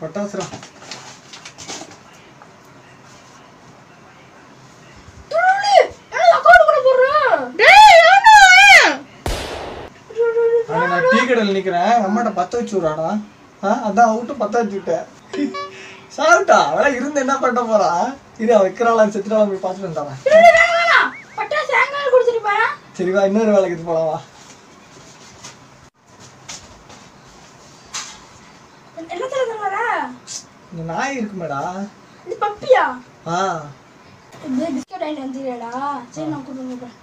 பட்டாசுரா நான் டீ கடையில் நிக்கிறேன் அம்மாட்ட பத்த வச்சு விடுறாடா அதான் அவட்டும் பத்த வச்சு விட்டேன் சாப்பிட்டா அவள இருந்து என்ன பண்ண போறா இது வைக்கிறாளா செத்துறாளா போய் பார்த்துட்டு வந்தாங்க சரிவா இன்னொரு வேலைக்கு இது போலாம் வா இந்த நாய் இருக்கு மேடா இது பப்பியா இந்த பிஸ்கட் ஐட்டம் வந்துடா சரி நான் கூட்டிட்டு போறேன்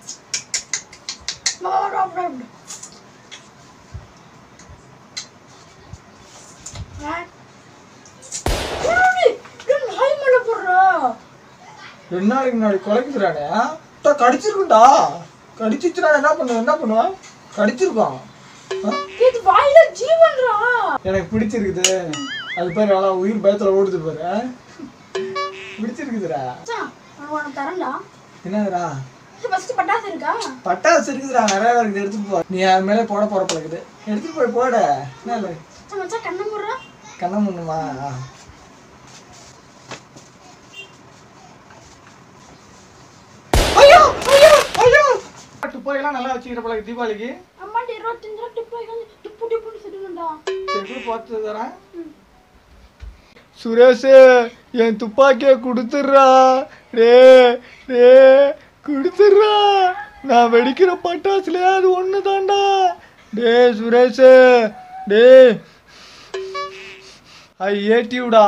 ரெண்டு நாளைக்கு முன்னாடி குலைக்குறானே கடிச்சிருக்குண்டா கடிச்சிச்சுனா என்ன பண்ணுவான் கடிச்சிருக்கான் எனக்கு பிடிச்சிருக்குது அது பேர் நல்லா உயிர் பயத்துல ஓடுது பாரு பிடிச்சிருக்குதுடா என்னதுடா பட்டாசு இருக்குதுடா நிறைய இருக்குது எடுத்துட்டு போ நீ அது மேலே போட போற பழகுது எடுத்துட்டு போய் போட என்ன கண்ண முன்னுமா துப்பாக்கிலாம் நல்லா வச்சுக்கிற பழகு தீபாவளிக்கு சுரேஷ் என் துப்பாக்கிய கொடுத்துடுறா கொடுத்துடுறா நான் வெடிக்கிற பட்டாசுல அது ஒண்ணு தாண்டா டே சுரேஷ் டே ஐ ஹேட் யூடா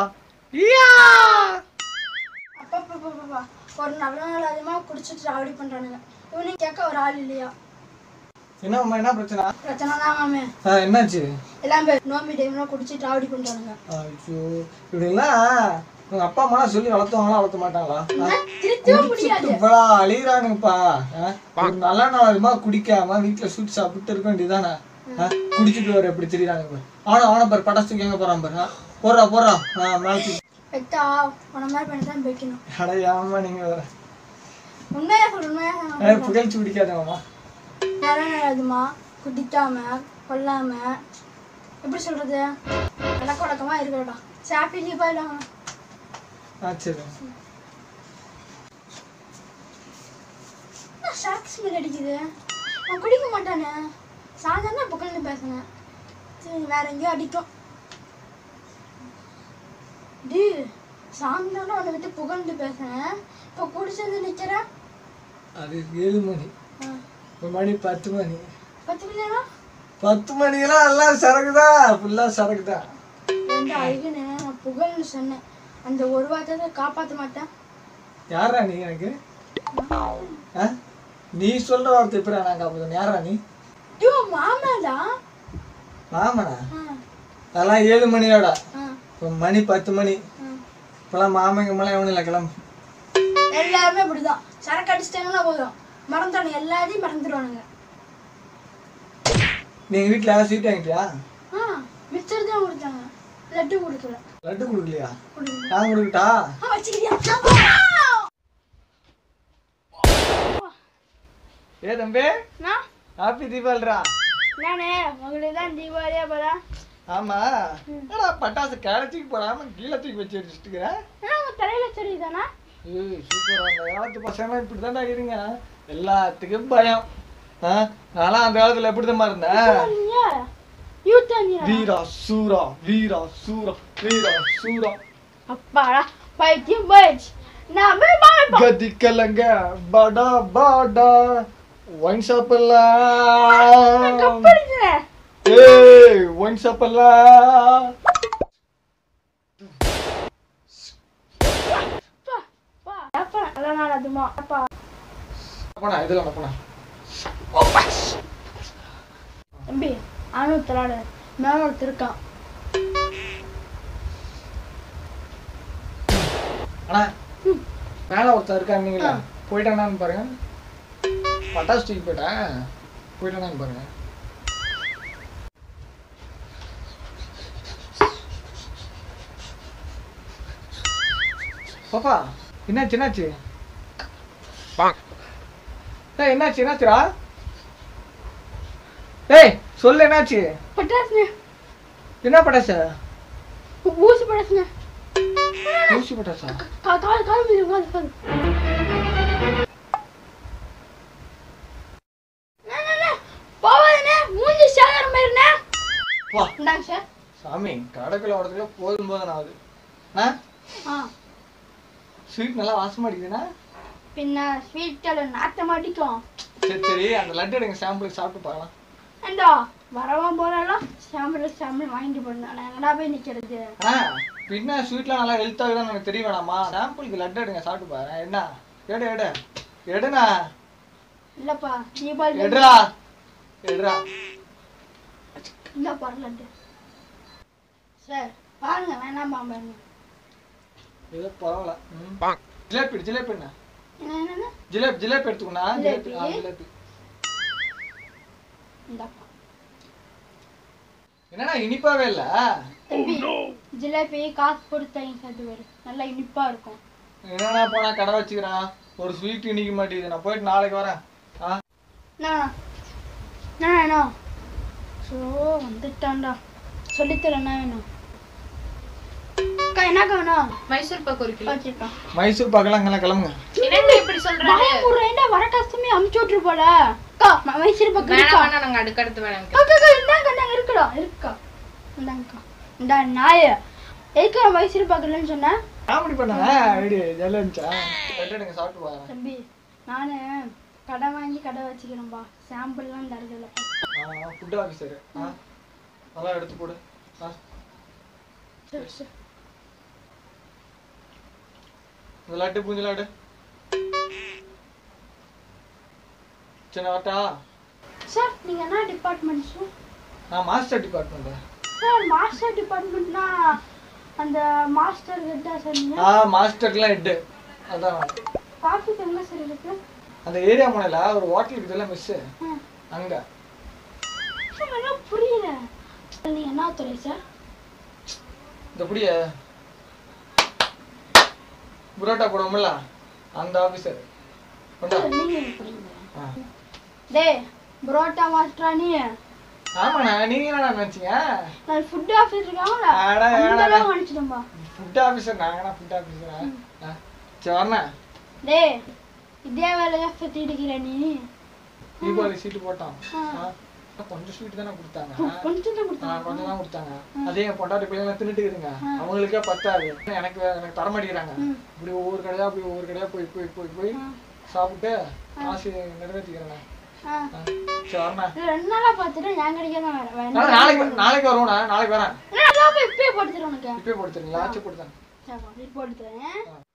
ஒரு நல்ல நாள் அதிகமா குடிச்சிட்டு ராவடி பண்றானுங்க இவனையும் கேட்க ஒரு ஆள் இல்லையா என்னம்மா என்ன பிரச்சனை பிரச்சனை தான் மாமே என்னாச்சு எல்லாம் பேர் நோம்பி டைம்ல குடிச்சிட்டு ராவடி பண்றானுங்க ஐயோ இப்படிலாம் உங்க அப்பா அம்மா சொல்லி வளர்த்துவாங்களா வளர்த்த மாட்டாங்களா அழிகிறானுங்கப்பா ஒரு நல்ல நாள் அதிகமா குடிக்காம வீட்டுல சூட் சாப்பிட்டு இருக்க வேண்டியதானே குடிச்சிட்டு வர எப்படி தெரியுறானுங்க அவனை பாரு பட்டாசுக்கு எங்க போறான் பாரு போறா மேலே பெத்தா உன மாதிரி பண்ணி தான் வைக்கணும் அடையாம நீங்க வேற உண்மையா சொல்லுங்க புகழ்ச்சி பிடிக்காதவமா அதுமா குடிக்காம கொல்லாம எப்படி சொல்றது அடக்க உடக்கமா இருக்கடா சாப்பிட்டு போயிடலாம் சரி ஷாக்ஸ் மேல அடிக்குது அவன் குடிக்க மாட்டானே சாதாரண புகழ்னு பேசுனேன் சரி வேற எங்கேயோ அடிக்கும் டி சாயந்தரம் அவனை விட்டு புகழ்ந்து பேசுனேன் இப்போ குடிச்சது நிக்கிறேன் அது 7 மணி மணி 10 மணி 10 மணினா 10 மணிலாம் எல்லாம் சரக்குதான் ஃபுல்லா சரக்குதான் அழுகுனே நான் புகழ்னு சொன்னேன் அந்த ஒரு வார்த்தை காப்பாற்ற மாட்டேன் யாரா நீ எனக்கு நீ சொல்ற வார்த்தை எப்படி நான் காப்பாற்றேன் யாரா நீ மாமாடா மாமனா அதெல்லாம் 7 மணியோட மணி 10 மணி இப்பெல்லாம் மாமங்க மேலே எவனும் இல்லை கிளம்பு எல்லாருமே இப்படிதான் சரக்கு அடிச்சிட்டாங்கன்னா போதும் மறந்துடுவானுங்க எல்லாத்தையும் மறந்துடுவானுங்க நீங்க வீட்டுல யாரும் ஸ்வீட் வாங்கிட்டியா மிச்சர் தான் கொடுத்தாங்க லட்டு கொடுக்கல லட்டு கொடுக்கலையா நான் கொடுக்கட்டா ஏ தம்பி ஹாப்பி தீபாவளிடா நானே உங்களுக்கு தான் தீபாவளியா போதா ஆமா என்னடா பட்டாசு கேரத்துக்கு போடாம கீழே தூக்கி வச்சு வச்சுட்டுக்கிறேன் தலையில சரிதானா சூப்பரா அந்த காலத்து பசங்க இப்படிதான்டா இருங்க எல்லாத்துக்கும் பயம் நான்லாம் அந்த காலத்துல எப்படிதான் இருந்தேன் வீரா சூரா வீரா சூரா வீரா சூரா அப்பாடா பைத்தியம் போயிடுச்சு நான் கதி கலங்க பாடா பாடா ஒயின் சாப்பிடலாம் ஏய் ஒயின் சாப்பிடலாம் தம்பி ஆனூத்தலாட மேல ஒருத்தர் இருக்கான் மேல ஒருத்தர் இருக்காங்களா போயிட்டானான்னு பாருங்க பட்டாசு தூக்கி போயிட்டானான்னு பாருங்க பாப்பா என்னாச்சு என்னாச்சுடா சொல்லு என்னாச்சு பட்டாசு என்ன பட்டாசு ஊசி பட்டாசுங்க. ஊசி பட்டாசா? கால் மீது கால். போவாதே மூஞ்சி சேகர மாதிரினே. வா. இந்தாங்க சார். சாமி கடைக்குள்ள வரதுக்குள்ள போதும் ஆகுது. ஸ்வீட் நல்லா வாசமா அடிக்குதுண்ணா. பின்ன ஸ்வீட்டால நாத்தம் அடிக்கும். சரி அந்த லட்டு எடுங்க, சாம்பிளுக்கு சாப்பிட்டு பார்க்கலாம். ஏண்டா வரவான் போறாலாம் சாம்பிள் வாங்கிட்டு போறேன். நான் எங்கடா போய் நிக்கிறது? பின்ன ஸ்வீட்லாம் நல்லா ஹெல்த்தாக தான் எனக்கு தெரிய வேணாமா? சாம்பிளுக்கு லட்டு எடுங்க, சாப்பிட்டு பாரு. என்ன எடுண்ணா. இல்லப்பா தீபாவளி எடுறா. இல்ல பரலட்டு சார் பாருங்க வேணாம் பாருங்க. ஏதோ பரவாயில்ல. ஜிலேபி என்ன? என்ன ஜிலேபி எடுத்துக்கோண்ணா. ஜிலேபி இந்தாப்பா. என்னன்னா இனிப்பாவே இல்ல? ஜிலேபி காசு கொடுத்தாங்க சார், வரும் நல்லா இனிப்பா இருக்கும். என்னன்னா போனா கடை வச்சுக்கிறான், ஒரு ஸ்வீட் இனிக்க மாட்டேங்குது. நான் போயிட்டு நாளைக்கு வரேன். வேணும் ஸோ வந்துட்டான்டா. சொல்லித்தரேன் என்ன வேணும்? என்னக்கா வேணும்? மைசூர் பாக்கு ஒரு கிலோ. வச்சிருக்கா. மைசூர் பாக்கெல்லாம் அங்கெல்லாம் கிளம்புங்க. என்னங்க இப்படி சொல்றாங்க? பயமுறேன்டா, வர கஸ்டமே அமுச்சு விட்டுரு போல. அக்கா மைசூர் பாக்கு வேணாம் நாங்க அடுத்து வேணாம். அக்கா இந்தாங்க இருக்கா. இந்தாங்கக்கா. இந்த நாய எதுக்கு மைசூர் பாக்கு இல்லைன்னு சொன்னேன்? காமெடி பண்ணாங்க. ஐடியா ஜாலியா இருந்துச்சா? எடுங்க சாப்பிட்டு பாருங்க. தம்பி நானு கடை வாங்கி கடை வச்சுக்கிறேன்பா. சாம்பிள்லாம் தரதில்ல. Food officer. நல்லா எடுத்து போடு. சரி இந்த லட்டு பூஞ்சி லட்டு சின்ன வாட்டா. சார் நீங்க என்ன டிபார்ட்மெண்ட் சார்? நான் மாஸ்டர் டிபார்ட்மெண்ட். சார் மாஸ்டர் டிபார்ட்மெண்ட்னா அந்த மாஸ்டர் ஹெட்டா சார் நீங்க? மாஸ்டர்லாம் ஹெட். அதான் ஆஃபீஸ் எங்க சார் இருக்கு? அந்த ஏரியா முனையில ஒரு ஹோட்டலுக்கு இதெல்லாம் மிஸ் அங்க. சார் என்ன புரியல. நீங்க என்ன துறை சார்? இந்த புடிய புரோட்டா போடுவோம்ல அந்த ஆபீசர். நீங்க புரியல. டேய் புரோட்டா மாஸ்டரா நீ? ஆமாண்ணா. நீங்க என்ன நினைச்சீங்க? நான் ஃபுட் ஆஃபீஸ் இருக்காங்கல அதெல்லாம் நினைச்சிட்டேன்பா. ஃபுட் ஆஃபீஸர் நாங்கண்ணா. ஃபுட் ஆஃபீஸரா? சரி வரண்ணா. டேய் இதே வேலையா சுத்திட்டு நீ? தீபாவளி சீட்டு போட்டோம். கொஞ்சம் ஸ்வீட் தானே கொடுத்தாங்க. கொஞ்சம் தான் கொடுத்தாங்க. அதே என் பொண்டாட்டி பிள்ளைங்க தின்னுட்டு இருக்குங்க. அவங்களுக்கே பத்தாது. எனக்கு தர மாட்டேங்கிறாங்க. இப்படி ஒவ்வொரு கடையா போய் சாப்பிட்டு ஆசை நிறைவேற்றிக்கிறேண்ணா. சரி வரண்ணா. 2 நாளா பார்த்துட்டு என் கடைக்கே தான் வரேன். நாளைக்கு வருவோண்ணா. நாளைக்கு வரேன். இப்பயே போட்டுறேன். உனக்கு இப்பயே போட்டுறீங்களா? ஆச்சு போட்டுறேன். சரி போட்டுறேன்.